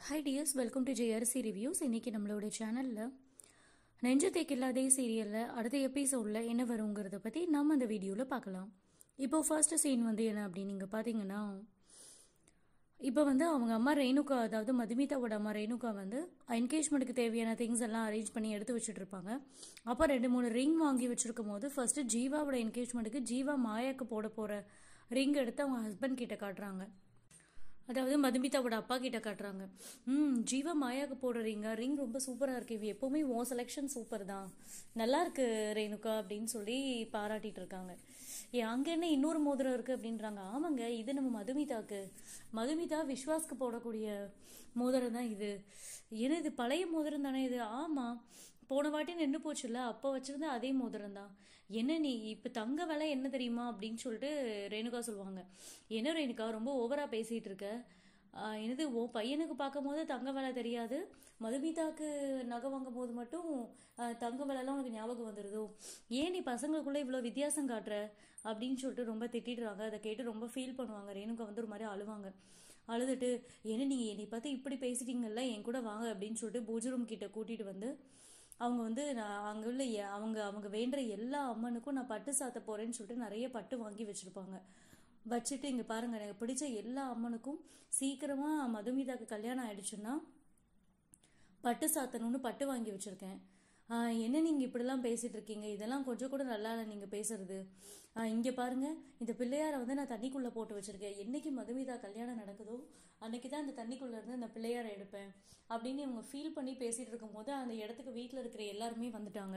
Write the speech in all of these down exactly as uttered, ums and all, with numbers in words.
Hi dears, welcome to JRC reviews. இன்றைக்கி நம்மளோட சேனலில் நெஞ்சத்தைக்கு இல்லாதே சீரியலில் அடுத்த எபிசோடில் என்ன வருங்கிறத பற்றி நம்ம அந்த வீடியோவில் பார்க்கலாம். இப்போது ஃபர்ஸ்ட் சீன் வந்து என்ன அப்படின்னு நீங்கள் பார்த்தீங்கன்னா, இப்போ வந்து அவங்க அம்மா ரேணுகா, அதாவது மதுமிதாவோட அம்மா ரேணுகா வந்து என்கேஜ்மெண்ட்டுக்கு தேவையான திங்ஸ் எல்லாம் அரேஞ்ச் பண்ணி எடுத்து வச்சுட்டு இருப்பாங்க. அப்போ ரெண்டு மூணு ரிங் வாங்கி வச்சுருக்கும் போது ஃபர்ஸ்ட்டு ஜீவாவோட என்கேஜ்மெண்ட்டுக்கு ஜீவா மாயாவுக்கு போட போகிற ரிங் எடுத்து அவங்க ஹஸ்பண்ட் கிட்ட காட்டுறாங்க. அதாவது மதுமிதாவோட அப்பா கிட்ட காட்டுறாங்க. ம் ஜீவா மாயாவுக்கு போடுற ரிங்கா, ரிங் ரொம்ப சூப்பராக இருக்கு, இவ எப்போவுமே உன் செலெக்ஷன் சூப்பர் தான், நல்லா இருக்கு ரேணுகா அப்படின்னு சொல்லி பாராட்டிட்டு இருக்காங்க. ஏ அங்கே என்ன இன்னொரு மோதிரம் இருக்குது அப்படின்றாங்க. ஆமாங்க, இது நம்ம மதுமிதாக்கு, மதுமிதா விஸ்வாஸ்க்கு போடக்கூடிய மோதிரம் தான் இது. ஏன்னா இது பழைய மோதிரம் தானே இது. ஆமாம், போன வாட்டி நின்று போச்சுல்ல, அப்போ வச்சுருந்தா அதே மோதிரம் தான். என்ன நீ இப்போ தங்க விலை என்ன தெரியுமா அப்படின்னு சொல்லிட்டு ரேணுகா சொல்லுவாங்க. என்ன ரேணுகா ரொம்ப ஓவராக பேசிகிட்டு இருக்க, என்னது ஓ பையனுக்கு பார்க்கும் போது தங்க விலை தெரியாது, மதுமிதாக்கு நகை வாங்கும் போது மட்டும் தங்க விலைலாம் உனக்கு ஞாபகம் வந்துடுதோ, ஏன் நீ பசங்களுக்குள்ளே இவ்வளோ வித்தியாசம் காட்டுற அப்படின்னு சொல்லிட்டு ரொம்ப திட்டிடுறாங்க. அதை கேட்டு ரொம்ப ஃபீல் பண்ணுவாங்க. ரேணுகா வந்து ஒரு மாதிரி அழுவாங்க. அழுதுட்டு என்ன நீங்கள் என்னை பார்த்து இப்படி பேசிட்டீங்கல்ல, என் கூட வாங்க அப்படின்னு சொல்லிட்டு பூஜை ரூம் கிட்ட கூட்டிகிட்டு வந்து அவங்க வந்து நான் அங்கே உள்ள அவங்க அவங்க வேண்டுற எல்லா அம்மனுக்கும் நான் பட்டு சாத்த போகிறேன்னு சொல்லிட்டு நிறைய பட்டு வாங்கி வச்சுருப்பாங்க. வச்சுட்டு இங்கே பாருங்கள், எனக்கு பிடிச்ச எல்லா அம்மனுக்கும் சீக்கிரமாக மதுமிதாக்கு கல்யாணம் ஆயிடுச்சுன்னா பட்டு சாத்தணும்னு பட்டு வாங்கி வச்சுருக்கேன். என்ன நீங்கள் இப்படிலாம் பேசிகிட்டு இருக்கீங்க, இதெல்லாம் கொஞ்சம் கூட நல்லா இல்லை நீங்கள் பேசுறது. இங்கே பாருங்கள், இந்த பிள்ளையாரை வந்து நான் தண்ணிக்குள்ளே போட்டு வச்சுருக்கேன், என்னைக்கு மதுமிதா கல்யாணம் நடக்குதோ அன்னைக்கு தான் அந்த தண்ணிக்குள்ளே இருந்து அந்த பிள்ளையாரை எடுப்பேன் அப்படின்னு இவங்க ஃபீல் பண்ணி பேசிகிட்டு இருக்கும்போது அந்த இடத்துக்கு வீட்டில் இருக்கிற எல்லாருமே வந்துட்டாங்க.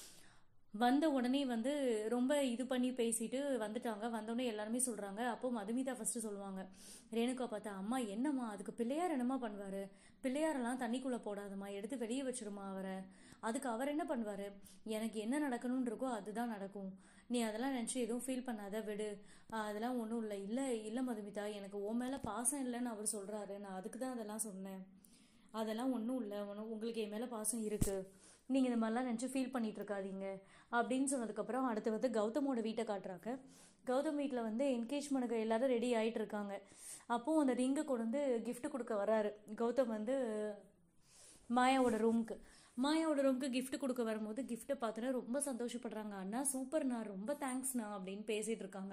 வந்த உடனே வந்து ரொம்ப இது பண்ணி பேசிட்டு வந்துட்டாங்க. வந்தோடனே எல்லாருமே சொல்கிறாங்க. அப்போது மதுமிதா ஃபஸ்ட்டு சொல்லுவாங்க ரேணுகா பார்த்தா, அம்மா என்னம்மா அதுக்கு பிள்ளையார் என்னம்மா பண்ணுவார், பிள்ளையாரெல்லாம் தண்ணிக்குள்ளே போடாதம்மா, எடுத்து வெளியே வச்சிருமா அவரை, அதுக்கு அவர் என்ன பண்ணுவார், எனக்கு என்ன நடக்கணும்னு இருக்கோ அதுதான் நடக்கும், நீ அதெல்லாம் நினச்சி எதுவும் ஃபீல் பண்ணாத விடு, அதெல்லாம் ஒன்றும் இல்லை. இல்லை இல்லை மதுமிதா, எனக்கு ஓ மேலே பாசம் இல்லைன்னு அவர் சொல்கிறாரு, நான் அதுக்கு தான் அதெல்லாம் சொன்னேன், அதெல்லாம் ஒன்றும் இல்லை, ஒன்றும் உங்களுக்கு என் மேலே பாசம் இருக்குது, நீங்கள் இந்த மாதிரிலாம் நினச்சி ஃபீல் பண்ணிகிட்டு இருக்காதீங்க அப்படின்னு சொன்னதுக்கப்புறம் அடுத்து வந்து கௌதமோட வீட்டை காட்டுறாங்க. கௌதம் வீட்டில் வந்து என்கேஜ்மெண்ட்டுக்கு எல்லோரும் ரெடி ஆகிட்டு இருக்காங்க. அப்போது அந்த ரிங்கை கொண்டு வந்து கிஃப்ட் கொடுக்க வராரு கௌதம் வந்து மாயாவோட ரூமுக்கு. மாயாவோட ரூமுக்கு கிஃப்ட் கொடுக்க வரும்போது கிஃப்ட்டை பார்த்தோன்னா ரொம்ப சந்தோஷப்படுறாங்க. அண்ணா சூப்பர்ண்ணா, ரொம்ப தேங்க்ஸ்ண்ணா அப்படின்னு பேசிகிட்டு இருக்காங்க.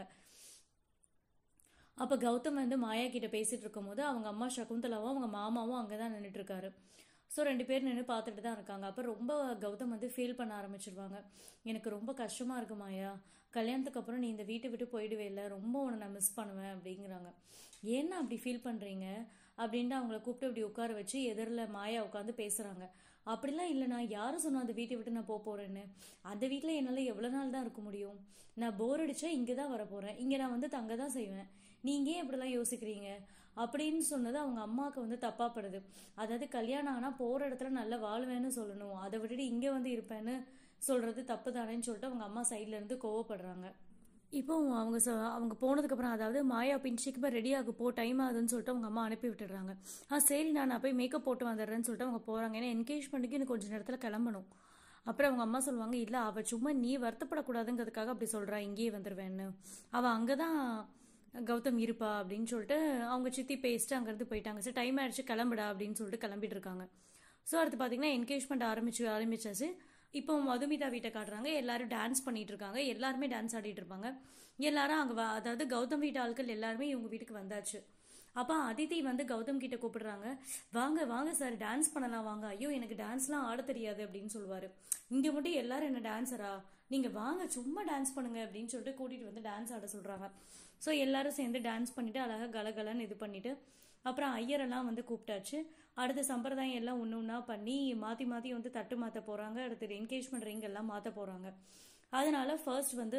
அப்போ கௌதம் வந்து மாயா கிட்ட பேசிகிட்டு இருக்கும் போது அவங்க அம்மா சகுந்தலாவும் அவங்க மாமாவும் அங்கே தான் நின்றுட்டு இருக்காரு. ஸோ ரெண்டு பேர் நின்று பார்த்துட்டு தான் இருக்காங்க. அப்போ ரொம்ப கௌதம் வந்து ஃபீல் பண்ண ஆரம்பிச்சிருவாங்க. எனக்கு ரொம்ப கஷ்டமாக இருக்கு மாயா, கல்யாணத்துக்கு அப்புறம் நீ இந்த வீட்டை விட்டு போயிடுவே இல்லை, ரொம்ப உன்னை நான் மிஸ் பண்ணுவேன் அப்படிங்கிறாங்க. ஏன்னா அப்படி ஃபீல் பண்ணுறீங்க அப்படின்ட்டு அவங்கள கூப்பிட்டு இப்படி உட்கார வச்சு எதிரில் மாயா உட்காந்து பேசுகிறாங்க. அப்படிலாம் இல்லைண்ணா, யாரும் சொன்னால் அந்த வீட்டை விட்டு நான் போக போகிறேன்னு, அந்த வீட்டில் என்னால் எவ்வளோ நாள் தான் இருக்க முடியும், நான் போர் அடித்தா இங்கே தான் வர போகிறேன், இங்கே நான் வந்து தங்க தான் செய்வேன், நீங்கள் ஏன் இப்படிலாம் யோசிக்கிறீங்க அப்படின்னு சொன்னது அவங்க அம்மாவுக்கு வந்து தப்பாக படுது. அதாவது கல்யாணம் ஆனால் போகிற இடத்துல நல்லா வாழ்வேன்னு சொல்லணும், அதை விட்டுட்டு இங்கே வந்து இருப்பேன்னு சொல்கிறது தப்பு தானேன்னு சொல்லிட்டு அவங்க அம்மா சைட்லேருந்து கோவப்படுறாங்க. இப்போ அவங்க ச அவங்க போனதுக்கப்புறம், அதாவது மாயா பின் சீக்கிரமாக ரெடி ஆக போ, டைம் ஆகுதுன்னு சொல்லிட்டு அவங்க அம்மா அனுப்பி விட்டுடுறாங்க. ஆ சரி நான் நான் போய் மேக்கப் போட்டு வந்துடுறேன்னு சொல்லிட்டு அவங்க போகிறாங்க. ஏன்னா என்கேஜ்மெண்ட்டுக்கு எனக்கு கொஞ்சம் நேரத்தில் கிளம்பணும். அப்புறம் அவங்க அம்மா சொல்லுவாங்க, இல்லை அவள் சும்மா நீ வருத்தப்படக்கூடாதுங்கிறதுக்காக அப்படி சொல்கிறா, இங்கேயே வந்துடுவேன்னு, அவள் அங்கே தான் கௌதம் இருப்பா அப்படின்னு சொல்லிட்டு அவங்க சித்தி பேசிட்டு அங்கேருந்து போயிட்டாங்க. சரி டைம் ஆயிடுச்சு கிளம்புடா அப்படின்னு சொல்லிட்டு கிளம்பிட்டு இருக்காங்க. ஸோ அடுத்து பார்த்தீங்கன்னா என்கேஜ்மெண்ட் ஆரம்பிச்சு ஆரம்பிச்சாச்சு. இப்போ மதுமிதா வீட்டை காட்டுறாங்க. எல்லாரும் டான்ஸ் பண்ணிட்டு இருக்காங்க, எல்லாருமே டான்ஸ் ஆடிட்டு இருப்பாங்க. எல்லாரும் அங்கே அதாவது கௌதம் வீட்டு ஆட்கள் எல்லாருமே இவங்க வீட்டுக்கு வந்தாச்சு. அப்போ அதித்தி வந்து கௌதம் கிட்ட கூப்பிடுறாங்க, வாங்க வாங்க சார் டான்ஸ் பண்ணலாம் வாங்க. ஐயோ எனக்கு டான்ஸ்லாம் ஆட தெரியாது அப்படின்னு சொல்லுவார். இங்கே மட்டும் எல்லாரும் என்ன டான்ஸரா, நீங்கள் வாங்க சும்மா டான்ஸ் பண்ணுங்க அப்படின்னு சொல்லிட்டு கூட்டிகிட்டு வந்து டான்ஸ் ஆட சொல்கிறாங்க. ஸோ எல்லாரும் சேர்ந்து டான்ஸ் பண்ணிவிட்டு அழகாக கலகலன்னு இது பண்ணிவிட்டு அப்புறம் ஐயரெல்லாம் வந்து கூப்பிட்டாச்சு. அடுத்த சம்பிரதாயம் எல்லாம் ஒன்று ஒன்றா பண்ணி மாற்றி மாற்றி வந்து தட்டு மாற்ற போகிறாங்க. அடுத்து என்கேஜ்மெண்ட் ரிங் எல்லாம் மாற்ற போகிறாங்க. அதனால ஃபர்ஸ்ட் வந்து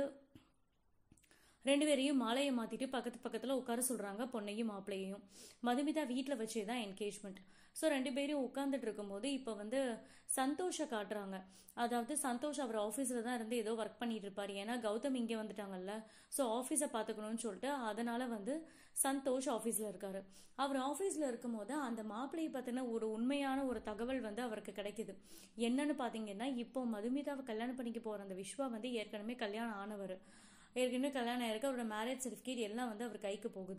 ரெண்டு பேரையும் மாலையை மாற்றிட்டு பக்கத்து பக்கத்தில் உட்கார சொல்கிறாங்க, பொண்ணையும் மாப்பிள்ளையும். மதுமிதா வீட்டில் வச்சே தான் என்கேஜ்மெண்ட். ஸோ ரெண்டு பேரும் உட்காந்துட்டு இருக்கும்போது இப்போ வந்து சந்தோஷை காட்டுறாங்க. அதாவது சந்தோஷ் அவர் ஆஃபீஸில் தான் இருந்து ஏதோ ஒர்க் பண்ணிட்டு இருப்பார். ஏன்னா கௌதம் இங்கே வந்துட்டாங்கல்ல, ஸோ ஆஃபீஸை பார்த்துக்கணும்னு சொல்லிட்டு அதனால் வந்து சந்தோஷ் ஆஃபீஸில் இருக்காரு. அவர் ஆஃபீஸில் இருக்கும்போது அந்த மாப்பிள்ளையை பற்றின ஒரு உண்மையான ஒரு தகவல் வந்து அவருக்கு கிடைக்குது. என்னன்னு பார்த்தீங்கன்னா, இப்போ மதுமிதாவை கல்யாணம் பண்ணிக்க போகிற அந்த விஸ்வா வந்து ஏற்கனவே கல்யாணம் ஆனவர், ஏற்கனவே கல்யாணம் ஆயிருக்கு, அவரோட மேரேஜ் சர்டிஃபிகேட் எல்லாம் வந்து அவர் கைக்கு போகுது.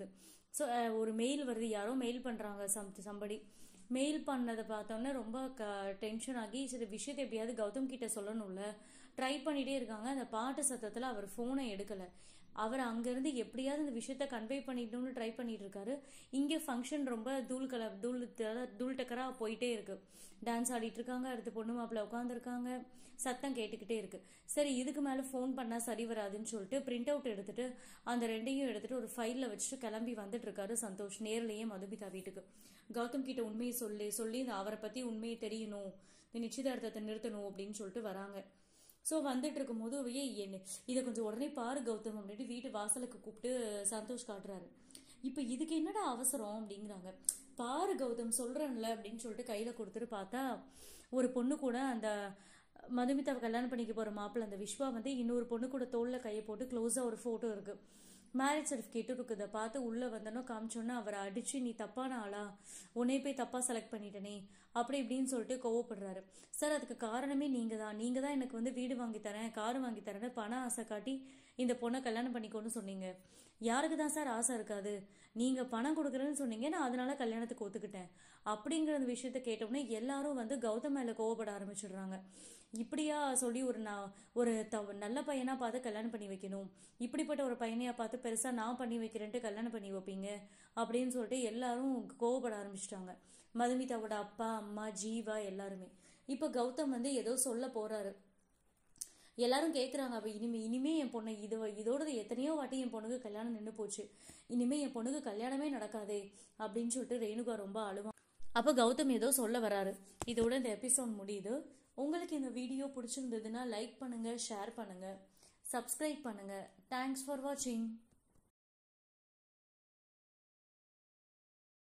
ஸோ ஒரு மெயில் வருது, யாரோ மெயில் பண்ணுறாங்க, சம் சம்படி மெயில் பண்ணதை பார்த்தோன்னே ரொம்ப க டென்ஷன் ஆகி சரி விஷயத்தை எப்படியாவது கௌதம் கிட்ட சொல்லணும்ல, ட்ரை பண்ணிகிட்டே இருக்காங்க. அந்த பாட்டு சத்தத்தில் அவர் ஃபோனை எடுக்கலை. அவர் அங்கேருந்து எப்படியாவது இந்த விஷயத்த கன்வே பண்ணிட்டோம்னு ட்ரை பண்ணிட்டு இருக்காரு. இங்கே ஃபங்க்ஷன் ரொம்ப தூள் கலர் தூள் தூள் டக்கராக போயிட்டே இருக்கு. டான்ஸ் ஆடிட்டு இருக்காங்க, அடுத்து பொண்ணு மாப்பிள்ள உட்காந்துருக்காங்க, சத்தம் கேட்டுக்கிட்டே இருக்கு. சரி இதுக்கு மேலே ஃபோன் பண்ணால் சரி வராதுன்னு சொல்லிட்டு பிரிண்ட் அவுட் எடுத்துட்டு அந்த ரெண்டையும் எடுத்துட்டு ஒரு ஃபைலில் வச்சுட்டு கிளம்பி வந்துட்டு இருக்காரு சந்தோஷ். நேர்லேயே மதுமிதா வீட்டுக்கு கௌதம் கிட்ட உண்மையை சொல்லி சொல்லி இந்த அவரை பற்றி உண்மையை தெரியணும், இந்த நிச்சயதார்த்தத்தை நிறுத்தணும் அப்படின்னு சொல்லிட்டு வராங்க. ஸோ வந்துட்டு இருக்கும் போது ஏ என்ன இதை கொஞ்சம் உடனே பாரு கௌதம் அப்படின்ட்டு வீட்டு வாசலுக்கு கூப்பிட்டு சந்தோஷ் காட்டுறாரு. இப்போ இதுக்கு என்னடா அவசரம் அப்படிங்கிறாங்க. பாரு கௌதம் சொல்கிறேன்ல அப்படின்னு சொல்லிட்டு கையில் கொடுத்துட்டு பார்த்தா ஒரு பொண்ணு கூட அந்த மதுமிதாவை கல்யாணம் பண்ணிக்க போகிற மாப்பிள்ள அந்த விஸ்வா வந்து இன்னொரு பொண்ணு கூட தோளில் கையை போட்டு க்ளோஸாக ஒரு ஃபோட்டோ இருக்குது. மேரேஜ் சர்டிஃபிகேட்டும் இருக்குதை பார்த்து உள்ளே வந்தனோ காமிச்சோன்னா அவரை அடித்து நீ தப்பான ஆளா, உன்னை போய் தப்பாக செலக்ட் பண்ணிட்டனே அப்படி இப்படின்னு சொல்லிட்டு கோவப்படுறாரு. சார் அதுக்கு காரணமே நீங்கள் தான், நீங்கள் தான் எனக்கு வந்து வீடு வாங்கி தரேன் காரு வாங்கி தரேன்னு பண ஆசை காட்டி இந்த பொண்ணை கல்யாணம் பண்ணிக்கோன்னு சொன்னீங்க. யாருக்கு தான் சார் ஆசை இருக்காது, நீங்கள் பணம் கொடுக்குறேன்னு சொன்னீங்க, நான் அதனால கல்யாணத்துக்கு ஒத்துக்கிட்டேன் அப்படிங்கிற விஷயத்த கேட்டோடனே எல்லாரும் வந்து கௌதம் மேலே கோவப்பட ஆரம்பிச்சிடுறாங்க. இப்படியா சொல்லி ஒரு நான் ஒரு த நல்ல பையனாக பார்த்து கல்யாணம் பண்ணி வைக்கணும், இப்படிப்பட்ட ஒரு பையனையாக பார்த்து பெருசாக நான் பண்ணி வைக்கிறேன்ட்டு கல்யாணம் பண்ணி வைப்பீங்க அப்படின்னு சொல்லிட்டு எல்லாரும் கோவப்பட ஆரம்பிச்சிட்டாங்க. மதுமிதாவோட அப்பா அம்மா ஜீவா எல்லாருமே. இப்போ கௌதம் வந்து ஏதோ சொல்ல போறாரு. எல்லாரும் கேட்குறாங்க அவ இனிமே இனிமே என் பொண்ணு இது இதோட எத்தனையோ வாட்டி என் பொண்ணுக்கு கல்யாணம் நின்று போச்சு, இனிமே என் பொண்ணுக்கு கல்யாணமே நடக்காதே அப்படின்னு சொல்லிட்டு ரேணுகா ரொம்ப அழுவான். அப்போ கௌதம் ஏதோ சொல்ல வராரு. இதோட இந்த எபிசோட் முடியுது. உங்களுக்கு இந்த வீடியோ பிடிச்சிருந்ததுன்னா லைக் பண்ணுங்க, ஷேர் பண்ணுங்க, சப்ஸ்கிரைப் பண்ணுங்க. தேங்க்ஸ் ஃபார் வாட்சிங்.